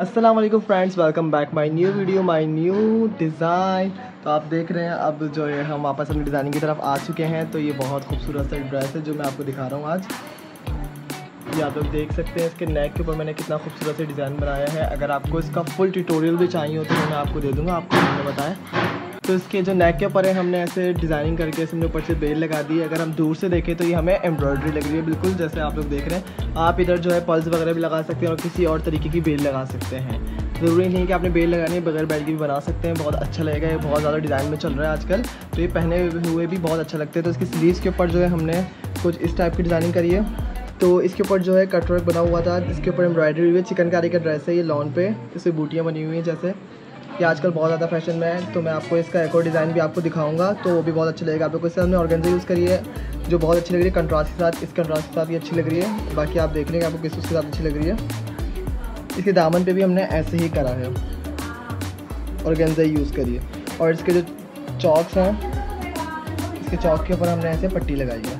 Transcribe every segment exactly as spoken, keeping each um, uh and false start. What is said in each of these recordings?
अस्सलाम वालेकुम friends, welcome back my new video my new design. तो आप देख रहे हैं अब जो है हम वापस अपनी डिज़ाइनिंग की तरफ आ चुके हैं। तो ये बहुत खूबसूरत सा ड्रेस है जो मैं आपको दिखा रहा हूँ आज। ये आप लोग देख सकते हैं, इसके नेक के ऊपर मैंने कितना खूबसूरत सा डिज़ाइन बनाया है। अगर आपको इसका फुल ट्यूटोरियल भी चाहिए हो तो मैं आपको दे दूँगा, आपको मैंने बताया। तो इसके जो नेक के ऊपर है हमने ऐसे डिज़ाइनिंग करके इसमें ऊपर से बेल लगा दी है। अगर हम दूर से देखें तो ये हमें एम्ब्रॉयडरी लग रही है, बिल्कुल जैसे आप लोग देख रहे हैं। आप इधर जो है पल्स वगैरह भी लगा सकते हैं और किसी और तरीके की बेल लगा सकते हैं। ज़रूरी नहीं कि आपने बेल लगानी है, बगैर बेल की भी बना सकते हैं, बहुत अच्छा लगेगा। ये बहुत ज़्यादा डिज़ाइन में चल रहा है आजकल, तो ये पहने हुए भी बहुत अच्छा लगता है। तो इसकी स्लीव्स के ऊपर जो है हमने कुछ इस टाइप की डिज़ाइनिंग करी है। तो इसके ऊपर जो है कट वर्क बना हुआ था, इसके ऊपर एम्ब्रॉयडरी हुई है। चिकनकारी का ड्रेस है ये, लॉन पे इसमें बूटियाँ बनी हुई हैं जैसे ये आजकल बहुत ज़्यादा फैशन में है। तो मैं आपको इसका एक और डिज़ाइन भी आपको दिखाऊंगा, तो वो भी बहुत अच्छा लगेगा। आप लोग को इससे हमने ऑर्गेन्जा यूज़ करी है जो बहुत अच्छी लग रही है, कंट्रास्ट के साथ। इस कंट्रास्ट के साथ ये अच्छी लग रही है। बाकी आप देख लेंगे आपको किस उसके साथ अच्छी लग रही है। इसके दामन पे भी हमने ऐसे ही करा है, ऑर्गेन्जा यूज़ करी है। और इसके जो चौक्स हैं, इसके चौक के ऊपर हमने ऐसे पट्टी लगाई है।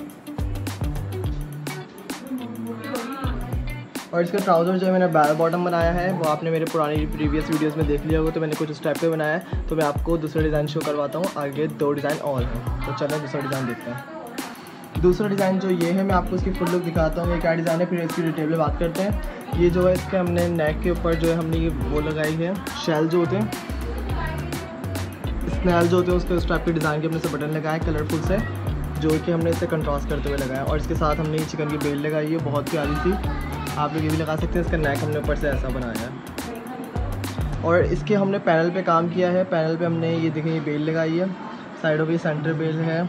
और इसका ट्राउज़र जो है मैंने बैल बॉटम बनाया है, वो आपने मेरे पुरानी प्रीवियस वीडियोस में देख लिया होगा। तो मैंने कुछ उस टाइप पे बनाया है। तो मैं आपको दूसरा डिज़ाइन शो करवाता हूँ, आगे दो डिज़ाइन और हैं। तो चलें दूसरा डिज़ाइन देखते हैं। दूसरा डिज़ाइन जो ये है, मैं आपको इसकी फुल लुक दिखाता हूँ ये क्या डिज़ाइन है, फिर इसकी डिटेल में बात करते हैं। ये जो है इसके हमने नेक के ऊपर जो है हमने ये वो लगाई है, शेल जो होते हैं, स्नैल जो होते हैं, उसके उस टाइप के डिज़ाइन के हमने से बटन लगाए कलरफुल से, जो कि हमने इसे कंट्रास्ट करते हुए लगाया। और इसके साथ हमने ये चिकन की बेल लगाई है, बहुत प्यारी सी। आप लोग ये भी लगा सकते हैं। इसका नेक हमने ऊपर से ऐसा बनाया है। और इसके हमने पैनल पे काम किया है। पैनल पे हमने ये देखें ये बेल लगाई है, साइडों पे सेंटर बेल है,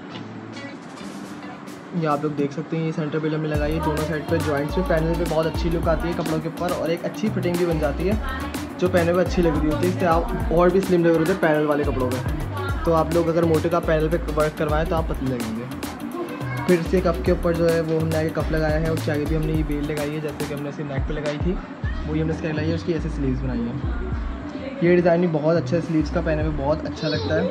ये आप लोग देख सकते हैं। ये सेंटर बेल हमने लगाई है दोनों साइड पे। जॉइंट्स पे पैनल पे बहुत अच्छी लुक आती है कपड़ों के ऊपर, और एक अच्छी फिटिंग भी बन जाती है जो पहने में अच्छी लग रही होती है। इससे आप और भी स्लिम लग रहे होते हैं पैनल वाले कपड़ों पर। तो आप लोग अगर मोटे का पैनल पे वर्क करवाएं तो आप पतले लगेंगे। फिर से कप के ऊपर जो है वो हमने आगे कप लगाया है, उसके आगे भी हमने ये बेल लगाई है जैसे कि हमने इसे नेक पे लगाई थी, वही हमने इसके लगाई है। उसकी ऐसे स्लीव्स बनाई है। ये डिज़ाइन भी बहुत अच्छा है, स्लीव्स का पहने में बहुत अच्छा लगता है,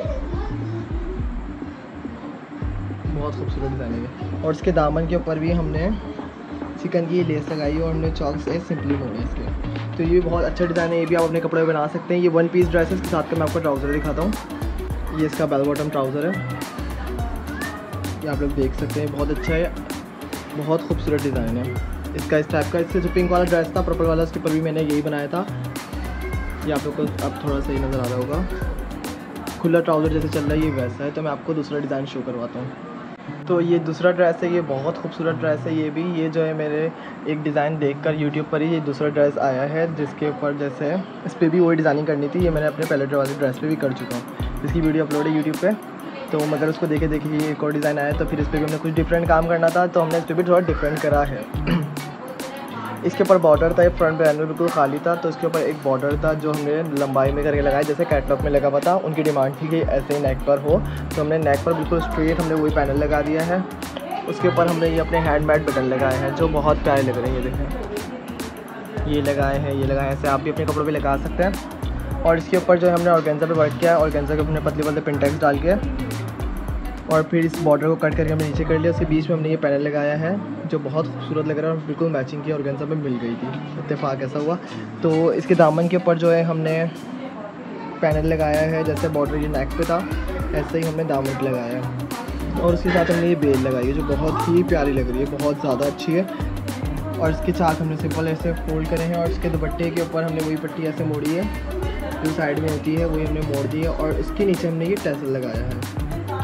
बहुत खूबसूरत डिज़ाइन है। और इसके दामन के ऊपर भी हमने चिकन की लेस लगाई है और हमने चौक से सिंपली मोड़े इसके। तो ये भी बहुत अच्छा डिज़ाइन है, ये भी आप अपने कपड़े में बना सकते हैं। ये वन पीस ड्रेस है, इसके साथ का मैं आपको ट्राउज़र दिखाता हूँ। ये इसका बेल बॉटम ट्राउज़र है, ये आप लोग देख सकते हैं, बहुत अच्छा है, बहुत खूबसूरत डिज़ाइन है इसका। इस टाइप का इससे जो पिंक वाला ड्रेस था पर्पल वाला, उसके ऊपर भी मैंने यही बनाया था। ये आप लोग को अब थोड़ा सही नज़र आ रहा होगा, खुला ट्राउज़र जैसे चल रहा है ये वैसा है। तो मैं आपको दूसरा डिज़ाइन शो करवाता हूँ। तो ये दूसरा ड्रेस है, ये बहुत खूबसूरत ड्रेस है। ये भी ये जो है मेरे एक डिज़ाइन देखकर यूट्यूब पर ही ये दूसरा ड्रेस आया है, जिसके ऊपर जैसे इस पर भी वही डिज़ाइनिंग करनी थी। ये मैंने अपने पहले वाले ड्रेस पे भी कर चुका हूँ, इसकी वीडियो अपलोड है यूट्यूब पे। तो मगर उसको देखे देखे ये एक और डिज़ाइन आया, तो फिर इस पर भी हमने कुछ डिफरेंट काम करना था, तो हमने इस पर भी थोड़ा डिफरेंट करा है। इसके ऊपर बॉर्डर था, फ्रंट पैनल में बिल्कुल खाली था, तो इसके ऊपर एक बॉर्डर था जो हमने लंबाई में करके लगाया, जैसे कैटलॉग में लगा हुआ था। उनकी डिमांड थी कि ऐसे ही नेक पर हो, तो हमने नेक पर बिल्कुल स्ट्रेट हमने वही पैनल लगा दिया है। उसके ऊपर हमने ये अपने हैंडमेड बटन लगाए हैं जो बहुत प्यारे लग रहे हैं। ये देखें, ये लगाए हैं, ये लगाए हैं, ऐसे आप भी अपने कपड़ों पर लगा सकते हैं। और इसके ऊपर जो है हमने ऑर्गेन्जा पे वर्क किया है, ऑर्गेन्जा के हमने पतले पतले पिनटेक्स डाल के, और फिर इस बॉर्डर को कट करके हमने नीचे कर लिया। उसके बीच में हमने ये पैनल लगाया है जो बहुत खूबसूरत लग रहा है, और बिल्कुल मैचिंग की ऑर्गेन्जा में मिल गई थी, इत्तेफाक ऐसा हुआ। तो इसके दामन के ऊपर जो है हमने पैनल लगाया है, जैसे बॉर्डर ये नेक पे था ऐसे ही हमने दामन पे लगाया है। और उसके साथ हमने ये बेल लगाई है जो बहुत ही प्यारी लग रही है, बहुत ज़्यादा अच्छी है। और इसके चाक हमने सिंपल ऐसे फोल्ड करे हैं, और इसके दुपट्टे के ऊपर हमने वही पट्टी ऐसे मोड़ी है जो साइड में होती है, वही हमने मोड़ दी है। और इसके नीचे हमने ये टैसल लगाया है,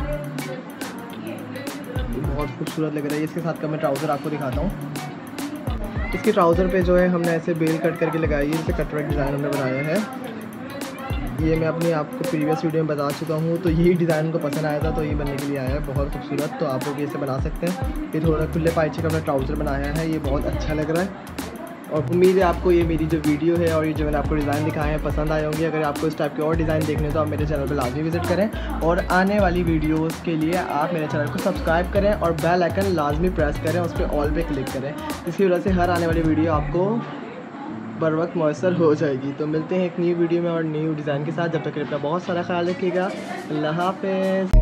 बहुत खूबसूरत लग रहा है। इसके साथ का मैं ट्राउज़र आपको दिखाता हूँ। इसके ट्राउज़र पे जो है हमने ऐसे बेल कट करके लगाई है, इसे कटवर्क डिज़ाइन हमने बनाया है। ये मैं अपनी आपको प्रीवियस वीडियो में बता चुका हूँ। तो यही डिज़ाइन उनको पसंद आया था, तो ये बनने के लिए आया है, बहुत खूबसूरत। तो आप लोग इसे बना सकते हैं। ये थोड़ा खुले पाइचे का हमने ट्राउज़र बनाया है, ये बहुत अच्छा लग रहा है। और उम्मीद है आपको ये मेरी जो वीडियो है और ये जो मैंने आपको डिज़ाइन दिखाए हैं पसंद आए होंगे। अगर आपको इस टाइप के और डिज़ाइन देखने तो आप मेरे चैनल पर लाजमी विजिट करें, और आने वाली वीडियोस के लिए आप मेरे चैनल को सब्सक्राइब करें और बेल आइकन लाजमी प्रेस करें, उस पर ऑल पे क्लिक करें। इसकी वजह से हर आने वाली वीडियो आपको बर वक्त मैसर हो जाएगी। तो मिलते हैं एक न्यू वीडियो में और न्यू डिज़ाइन के साथ। जब तक अपना बहुत सारा ख्याल रखिएगा। अल्लाह हाफ़िज़।